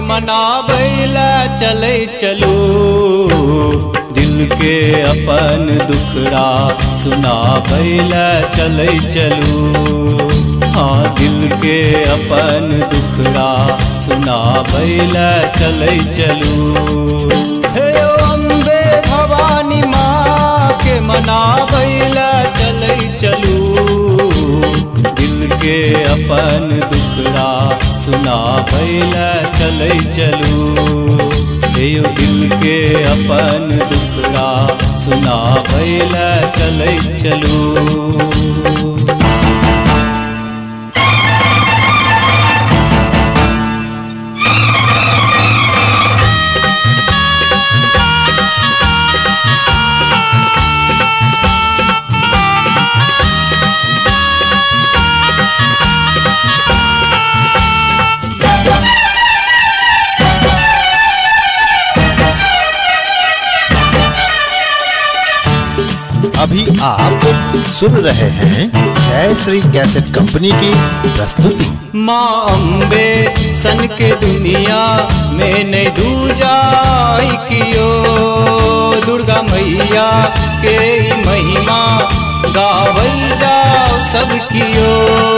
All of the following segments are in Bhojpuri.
मनाबैला चलै चलू, दिल के अपन दुखड़ा सुनाबैला चलै चलू। हाँ दिल के अपन दुखड़ा सुनाबैला चलै चलू। हे अम्बे भवानी माँ के मनाबैला चलै चलू, दिल के अपन दुखड़ा सुनाबैला चलै चलू। हे दिल के अपन दुखड़ा सुनाबैला चलै चलू। अभी आप सुन रहे हैं जय श्री कैसेट कंपनी की प्रस्तुति। माँ अम्बे सन के दुनिया में नहीं दूजाई कियो, दुर्गा मैया के महिमा गावल जाओ सब कियो।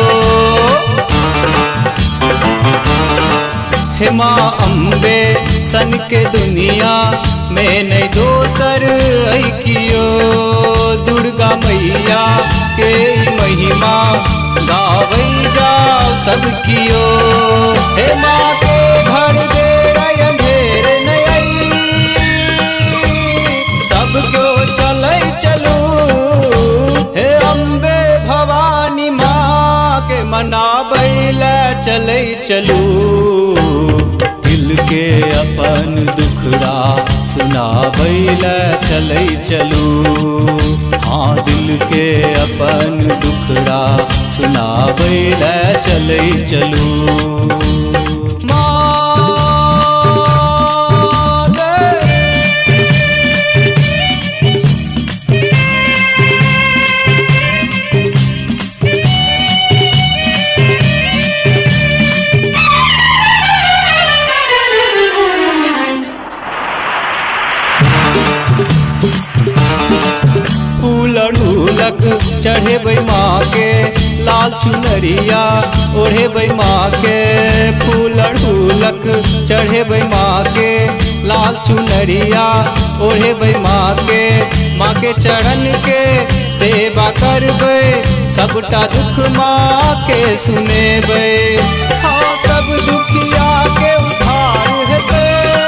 हे माँ अम्बे सन के दुनिया में नहीं दोसर कियो, दुर्गा मैया के महिमा गावै जाओ सब कियो। हे माँ के घर दे अंधेर नहीं, सब क्यों चलै चलू। हे अम्बे भवानी माँ के मनाबैला चलै चलू, दिल के अपन दुखड़ा सुनाबैला चलै चलू। हाँ दिल के अपन दुखड़ा सुनाबैला चलै चलू। फूल ढूलक चढ़े बै माँ के लाल चुनरिया ओढ़े बै माँ के, फूल ढूलक चढ़े बै माँ के लाल चुनरिया ओढ़े बै माँ के। माँ के चरण के सेवा करबै, सबटा दुख माँ के सुनेबै। हाँ सब दुखिया के उद्धार हेतै,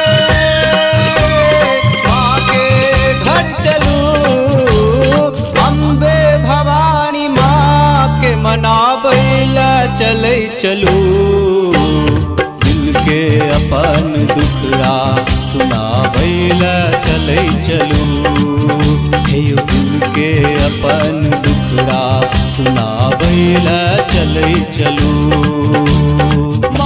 माँ के घर चलू। अम्बे भवानी माँ के मनाबैला चलै चलू, दिल के अपन दुखड़ा सुनाबैला चलै चलू। हे दिल के अपन दुखड़ा सुनाबैला चलै चलू।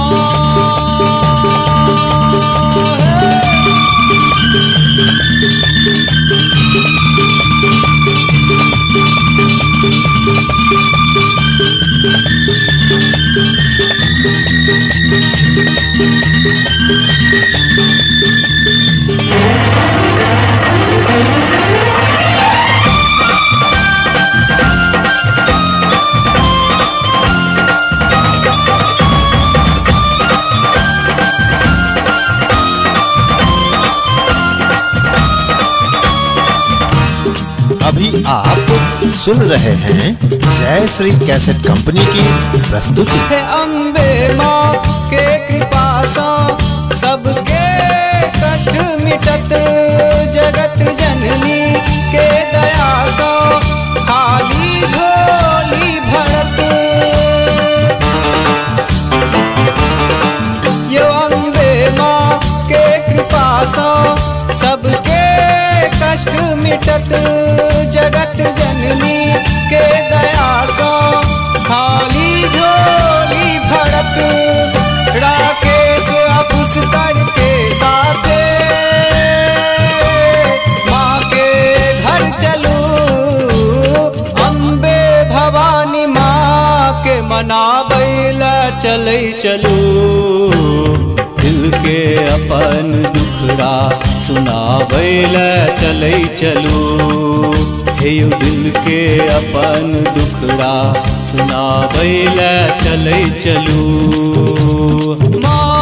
अभी आप सुन रहे हैं जय श्री कैसेट कंपनी की प्रस्तुति। हे अम्बे माँ के कृपा से सबके कष्ट मिटत, जगत जननी के दया से खाली झोली भरत। यो अम्बे माँ के कृपा से सबके कष्ट मिटत, जगत जननी के दया से खाली झोली भरत। राकेश पुष्कर के साथ माँ के घर चलू, अम्बे भवानी माँ के मनाबैला चलै चलू। दिल के अपन दुखड़ा सुनाबैले चलै चलू। हे यौ दिल के अपन दुखड़ा सुनाबैले चलै चलू।